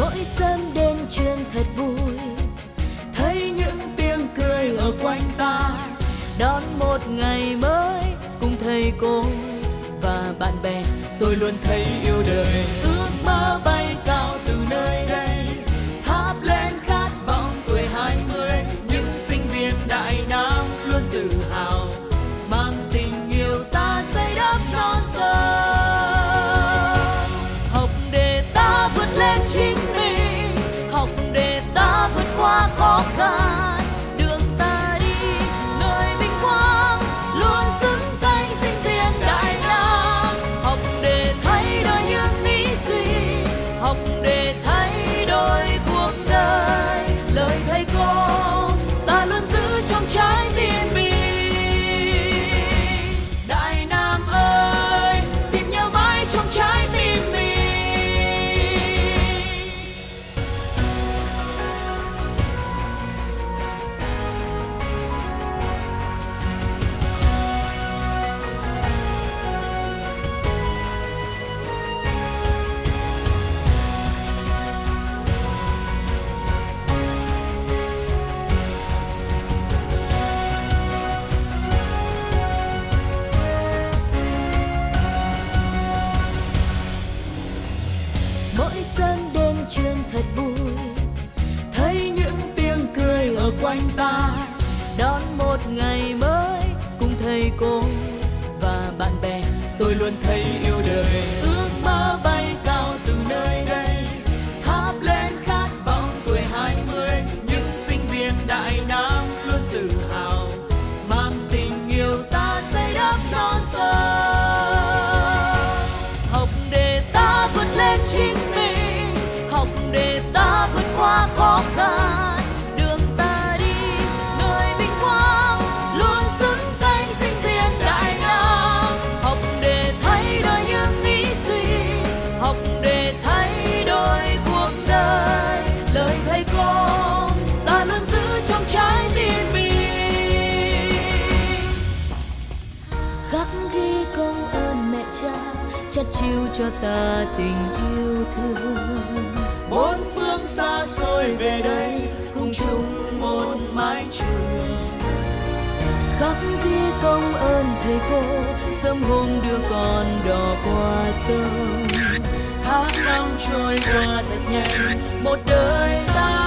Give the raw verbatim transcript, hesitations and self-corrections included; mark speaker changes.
Speaker 1: Mỗi sớm đến trường thật vui,
Speaker 2: thấy những tiếng cười ở quanh ta,
Speaker 1: đón một ngày mới cùng thầy cô và bạn bè.
Speaker 2: tôi luôn thấy yêu đời. Ước mơ bay cao từ nơi đây, thắp lên khát vọng tuổi hai mươi. Những sinh viên Đại Nam luôn tự hào, mang tình yêu ta xây đắp non sông.
Speaker 1: Học để ta vượt lên chính mình, học để ta vượt qua khó khăn. Đường ta đi người vinh quang, luôn xứng danh sinh viên Đại Nam. Học để thay đổi những nghĩ suy, học để thay đổi cuộc đời. Lời thầy cô ta luôn giữ trong trái tim mình.
Speaker 2: Đại Nam ơi, xin nhớ mãi trong trái tim mình.
Speaker 1: Mỗi sớm đến trường thật vui,
Speaker 2: Thấy những tiếng cười ở quanh ta,
Speaker 1: đón một ngày mới cùng thầy cô và bạn bè.
Speaker 2: tôi luôn thấy yêu đời. Ước mơ bay cao từ nơi đây, thắp lên khát vọng tuổi hai mươi. Những sinh viên Đại Nam luôn tự hào, mang tình yêu ta xây đắp non sông.
Speaker 1: Học để ta vượt lên chính mình, học để ta vượt qua khó khăn. Đường ta đi người vinh quang, luôn xứng danh sinh viên Đại Nam. Học để thay đổi những nghĩ suy, học để thay đổi cuộc đời. Lời thầy cô ta luôn giữ trong trái tim mình. Khắc ghi công ơn mẹ cha, chắt chiu cho ta tình yêu thương.
Speaker 2: Bốn phương xa xôi về đây, cùng chung một mái trường.
Speaker 1: Khắc ghi công ơn thầy cô, sớm hôm đưa con đò qua sông.
Speaker 2: Tháng năm trôi qua thật nhanh, một đời ta